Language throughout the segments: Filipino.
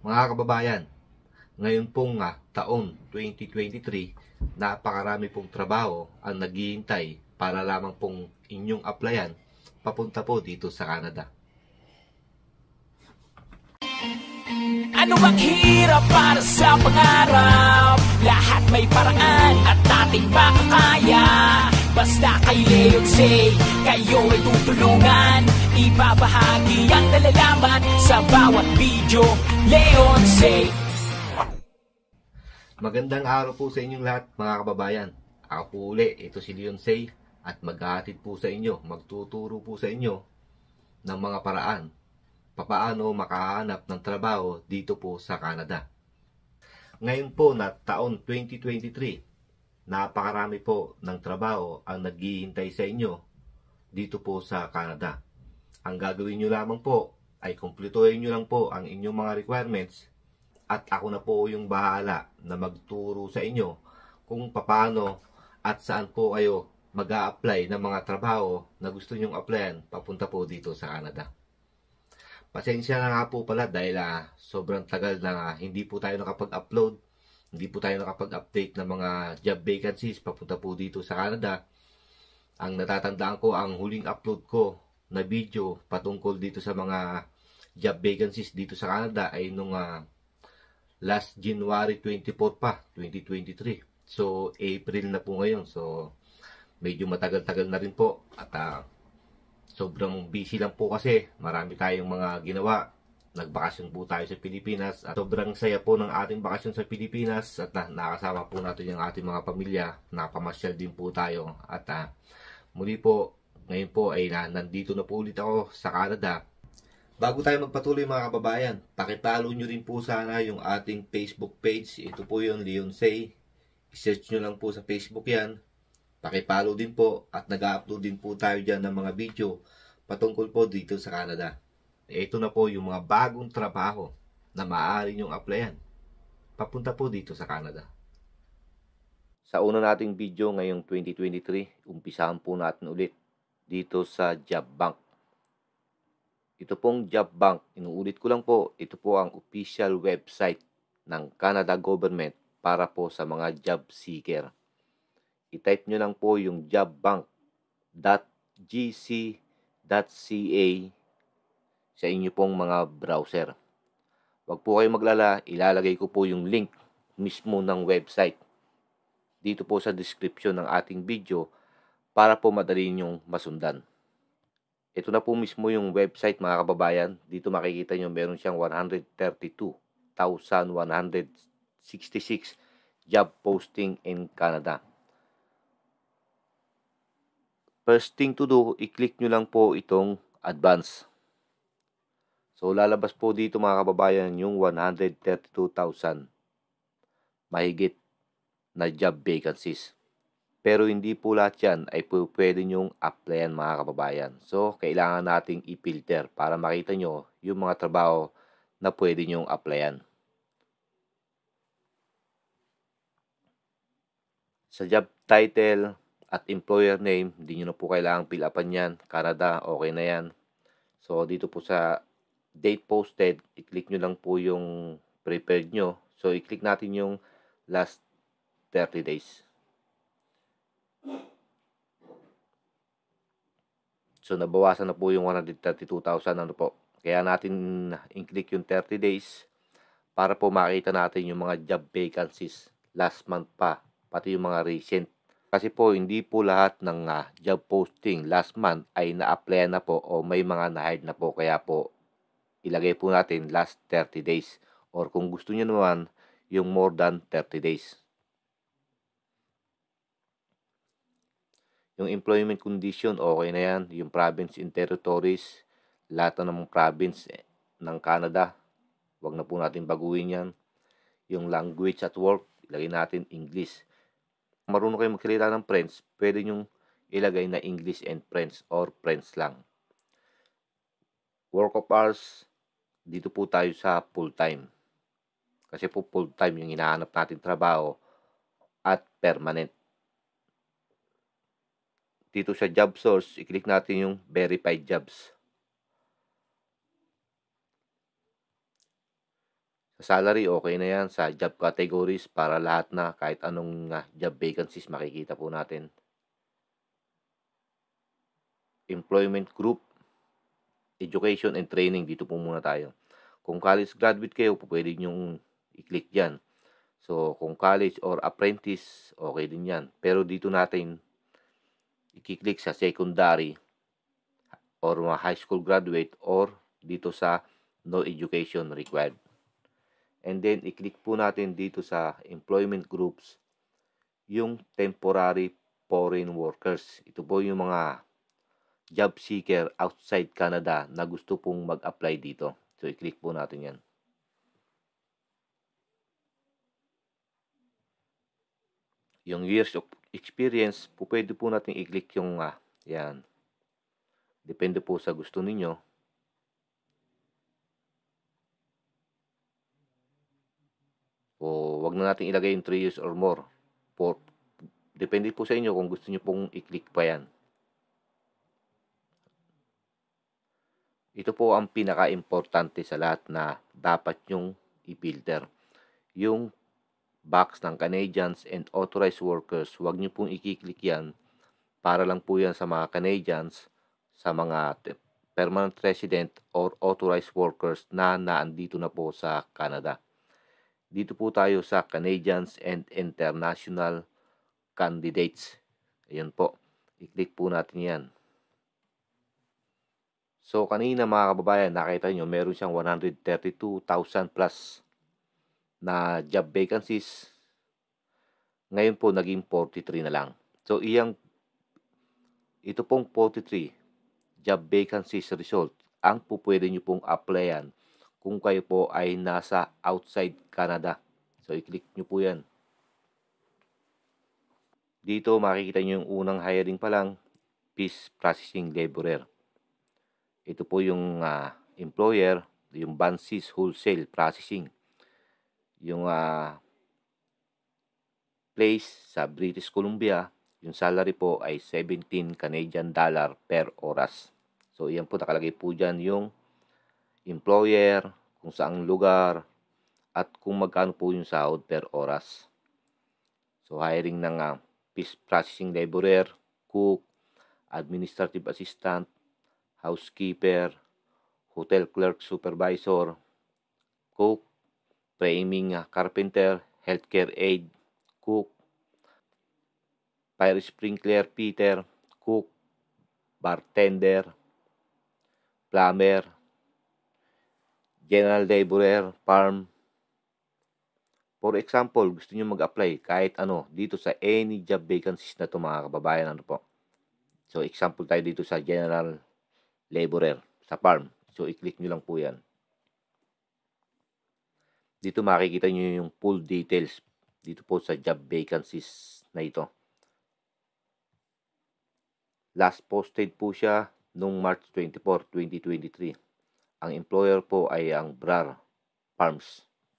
Mga kababayan, ngayon pong taon 2023, napakarami pong trabaho ang naghihintay para lamang pong inyong applyan papunta po dito sa Canada. Ano bang hirap para sa pangarap? Lahat may paraan at ating makakaya. Basta kay Leonsay, kayo ay tutulungan. Ibabahagi ang nalalaman sa bawat video. Leonsay. Magandang araw po sa inyong lahat mga kababayan. Ako po uli, ito si Leonsay at maghahatid po sa inyo, magtuturo po sa inyo ng mga paraan papaano makahanap ng trabaho dito po sa Canada. Ngayon po na taon 2023, napakarami po ng trabaho ang naghihintay sa inyo dito po sa Canada. Ang gagawin nyo lamang po ay kumpletuhin nyo lang po ang inyong mga requirements at ako na po yung bahala na magturo sa inyo kung paano at saan po kayo mag-a-apply ng mga trabaho na gusto nyong applyan papunta po dito sa Canada. Pasensya na nga po pala dahil sobrang tagal na hindi po tayo nakapag-upload, hindi po tayo nakapag-update ng mga job vacancies papunta po dito sa Canada. Ang natatandaan ko, ang huling upload ko na video patungkol dito sa mga job vacancies dito sa Canada ay nung last January 24 pa, 2023. So, April na po ngayon. So, medyo matagal-tagal na rin po at sobrang busy lang po kasi marami tayong mga ginawa. Nagbakasyon po tayo sa Pilipinas at sobrang saya po ng ating bakasyon sa Pilipinas at nakasama po natin yung ating mga pamilya. Napamasyal din po tayo at muli po ngayon po ay nandito na po ulit ako sa Canada. Bago tayo magpatuloy mga kababayan, pakipollow nyo rin po sana yung ating Facebook page. Ito po yung Leonsay. I-search nyo lang po sa Facebook yan. Pakipollow din po at nag-upload din po tayo dyan ng mga video patungkol po dito sa Canada. Ito na po yung mga bagong trabaho na maaari nyong applyan papunta po dito sa Canada. Sa una nating video ngayong 2023, umpisahan po natin ulit dito sa Job Bank. Ito pong Job Bank, inuulit ko lang po, ito po ang official website ng Canada government para po sa mga job seeker. I-type nyo lang po yung jobbank.gc.ca sa inyo pong mga browser. Huwag po kayo maglala, ilalagay ko po yung link mismo ng website dito po sa description ng ating video para po madali nyong masundan. Ito na po mismo yung website mga kababayan. Dito makikita nyo meron siyang 132,166 job posting in Canada. First thing to do, i-click nyo lang po itong advance. So, lalabas po dito mga kababayan yung 132,000 mahigit na job vacancies. Pero hindi po lahat yan ay pwede nyong applyan mga kababayan. So, kailangan nating i-filter para makita nyo yung mga trabaho na pwede nyong applyan. Sa job title at employer name, hindi nyo na po kailangang fill upan yan. Canada, okay na yan. So, dito po sa date posted, i-click nyo lang po yung prepared nyo. So, i-click natin yung last 30 days. So, nabawasan na po yung 132,000. Ano po? Kaya natin i-click yung 30 days para po makita natin yung mga job vacancies last month pa. Pati yung mga recent. Kasi po, hindi po lahat ng job posting last month ay na-applyan na po o may mga na-hide na po. Kaya po, ilagay po natin last 30 days. Or kung gusto nyo naman, yung more than 30 days. Yung employment condition, okay na yan. Yung province and territories, lahat na ng province ng Canada, wag na po natin baguhin yan. Yung language at work, ilagay natin English. Marunong kayo magsalita ng French, pwede nyong ilagay na English and French or French lang. Work of hours, dito po tayo sa full-time. Kasi po full-time yung hinahanap natin trabaho at permanent. Dito sa job source, i-click natin yung verified jobs. Sa salary, okay na yan. Sa job categories, para lahat na, kahit anong job vacancies makikita po natin. Employment group, education and training, dito po muna tayo. Kung college graduate kayo, pwede nyong i-click dyan. So, kung college or apprentice, okay din yan. Pero dito natin i-click sa secondary or mga high school graduate or dito sa no education required. And then, i-click po natin dito sa employment groups yung temporary foreign workers. Ito po yung mga job seeker outside Canada na gusto pong mag-apply dito. So, i-click po natin yan. Yung years of experience, pwede po natin i-click yung yan. Depende po sa gusto ninyo. O wag na natin ilagay yung 3 years or more. Depende po sa inyo kung gusto niyo pong i-click pa yan. Ito po ang pinaka-importante sa lahat na dapat nyong i-filter. Yung box ng Canadians and authorized workers, huwag nyo pong i-click yan. Para lang po yan sa mga Canadians, sa mga permanent resident or authorized workers na naandito na po sa Canada. Dito po tayo sa Canadians and international candidates. Ayan po. I-click po natin yan. So, kanina mga kababayan, nakita nyo, meron siyang 132,000 plus na job vacancies. Ngayon po, naging 43 na lang. So, ito pong 43 job vacancies result, ang pwede nyo pong applyan kung kayo po ay nasa outside Canada. So, i-click nyo po yan. Dito, makikita nyo yung unang hiring pa lang, fish processing laborer. Ito po yung employer, yung Bansis Wholesale Processing. Yung place sa British Columbia, yung salary po ay 17 Canadian dollar per oras. So, yan po, nakalagay po dyan yung employer, kung saang lugar, at kung magkano po yung sahod per oras. So, hiring ng fish processing laborer, cook, administrative assistant, housekeeper, hotel clerk supervisor, cook, framing carpenter, healthcare aide, cook, fire sprinkler fitter, cook, bartender, plumber, general laborer, farm. For example, gusto niyo mag-apply kahit ano dito sa any job vacancies na to mga kababayan, ano po. So, example tayo dito sa general laborer sa farm. So, i-click nyo lang po yan. Dito makikita nyo yung full details dito po sa job vacancies na ito. Last posted po siya noong March 24, 2023. Ang employer po ay ang Brar Farms.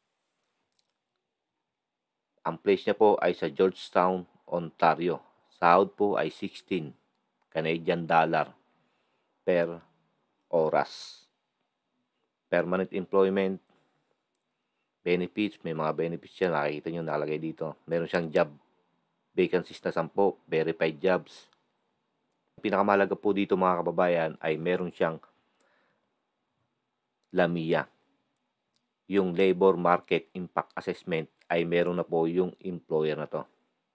Ang place niya po ay sa Georgetown, Ontario. Sahod po ay 16 Canadian dollar per oras. Permanent employment, benefits, may mga benefits siya, nakikita nyo nakalagay dito. Meron siyang job vacancies na 10, verified jobs. Pinakamahalaga po dito mga kababayan ay meron siyang LAMIA. Yung Labor Market Impact Assessment ay meron na po yung employer na to.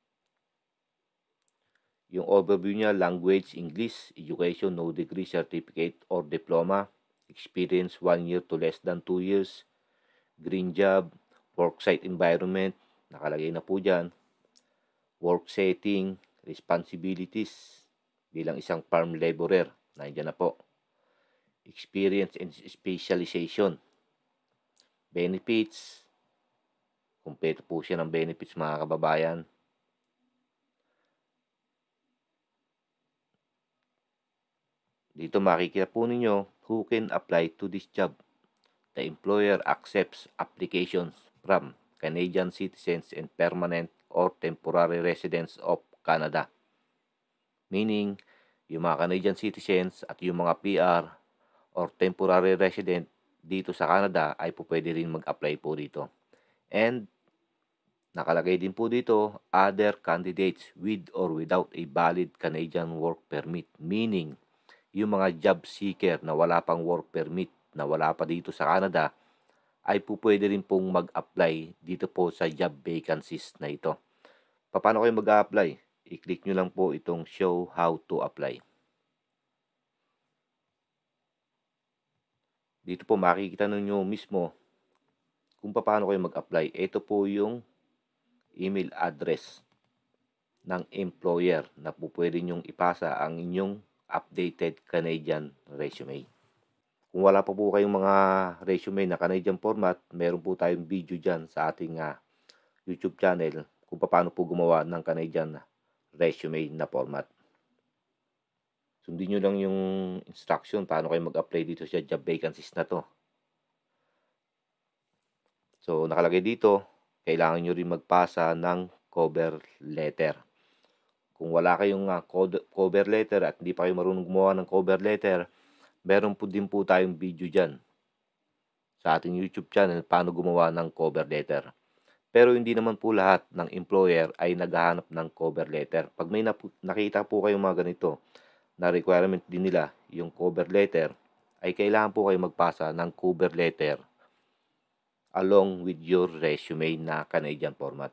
Yung overview niya, language, English, education, no degree, certificate or diploma, experience 1 year to less than 2 years, green job, worksite environment, nakalagay na po dyan, work setting, responsibilities, bilang isang farm laborer, nandiyan na po, experience and specialization, benefits, kumpleto po siya ng benefits mga kababayan. Dito makikita po ninyo who can apply to this job. The employer accepts applications from Canadian citizens and permanent or temporary residents of Canada. Meaning, yung mga Canadian citizens at yung mga PR or temporary resident dito sa Canada ay po pwede rin mag-apply po dito. And nakalagay din po dito, other candidates with or without a valid Canadian work permit. Meaning, yung mga job seeker na wala pang work permit, na wala pa dito sa Canada, ay po pwede rin pong mag-apply dito po sa job vacancies na ito. Paano kayo mag-apply? I-click nyo lang po itong show how to apply. Dito po makikita ninyo mismo kung paano kayo mag-apply. Ito po yung email address ng employer na po pwede nyong ipasa ang inyong updated Canadian resume. Kung wala pa po kayong mga resume na Canadian format, meron po tayong video dyan sa ating YouTube channel kung paano po gumawa ng Canadian resume na format. Sundin nyo lang yung instruction paano kayo mag-apply dito sa job vacancies na to. So, nakalagay dito, kailangan nyo rin magpasa ng cover letter. Kung wala kayong cover letter at hindi pa kayo marunong gumawa ng cover letter, meron po din po tayong video dyan sa ating YouTube channel paano gumawa ng cover letter. Pero hindi naman po lahat ng employer ay naghahanap ng cover letter. Pag may nakita po kayong mga ganito, na requirement din nila yung cover letter, ay kailangan po kayo magpasa ng cover letter along with your resume na Canadian format.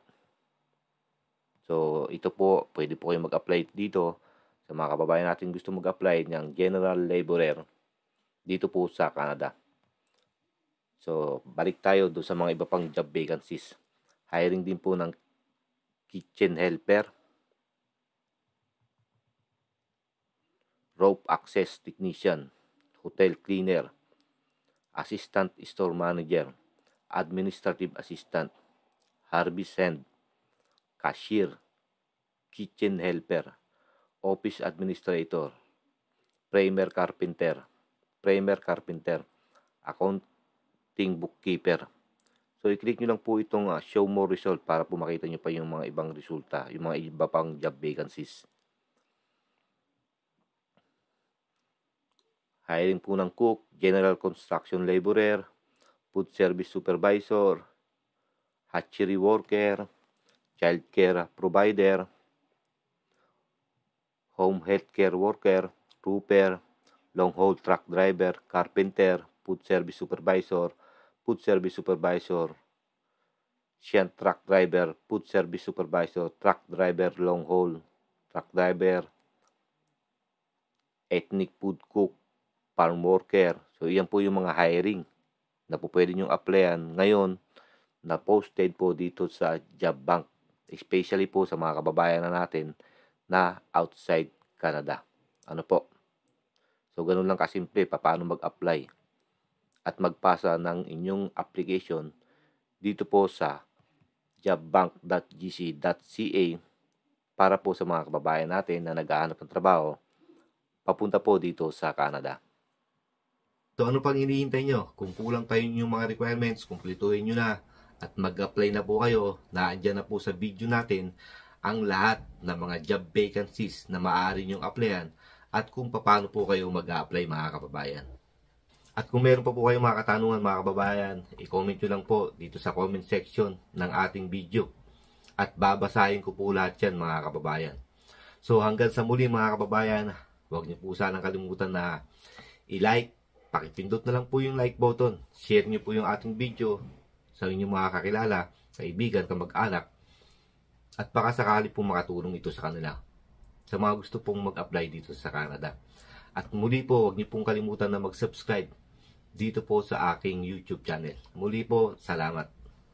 So, ito po, pwede po kayo mag-apply dito sa mga kababayan natin gusto mag-apply ng general laborer dito po sa Canada. So, balik tayo doon sa mga iba pang job vacancies. Hiring din po ng kitchen helper, rope access technician, hotel cleaner, assistant store manager, administrative assistant, harvest hand, cashier, kitchen helper, office administrator, primer carpenter, accounting bookkeeper. So, i-click nyo lang po itong show more result para po makita nyo pa yung mga ibang resulta, yung mga iba pang job vacancies. Hiring po ng cook, general construction laborer, food service supervisor, hatchery worker, child care provider, home health care worker, roofer, long haul truck driver, carpenter, food service supervisor, shunt truck driver, food service supervisor, truck driver, long haul truck driver, ethnic food cook, farm worker. So, yan po yung mga hiring na po pwede nyong applyan ngayon na posted po dito sa job bank. Especially po sa mga kababayan na natin na outside Canada. Ano po? So, ganun lang kasimple paano mag-apply at magpasa ng inyong application dito po sa jobbank.gc.ca para po sa mga kababayan natin na naghahanap ng trabaho papunta po dito sa Canada. So ano pang hinihintay nyo? Kung kulang pa yung mga requirements, kumpletuhin nyo na at mag-apply na po kayo. Naandyan na po sa video natin ang lahat ng mga job vacancies na maaari nyong applyan at kung paano po kayo mag-apply mga kababayan. At kung meron pa po kayong mga katanungan mga kababayan, i-comment nyo lang po dito sa comment section ng ating video. At babasahin ko po lahat yan mga kababayan. So hanggang sa muli mga kababayan, huwag nyo po sanang kalimutan na i-like, pakipindot na lang po yung like button. Share nyo po yung ating video sa inyong mga kakilala, kaibigan, kamag-anak. At baka sakali po makatulong ito sa kanila. Sa mga gusto pong mag-apply dito sa Canada. At muli po, huwag nyo pong kalimutan na mag-subscribe dito po sa aking YouTube channel. Muli po, salamat.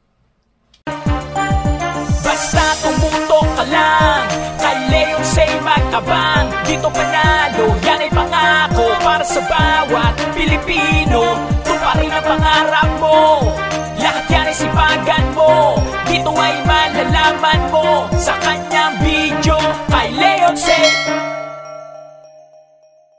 Basta tumutok ka lang, kay Leon Say mag-abang. Dito panalo, yan ay pangako para sa bawat Pilipino. Tuparin ang pangarap mo, lahat yan ay sipagan mo. Dito ay malalaman mo sa kanyang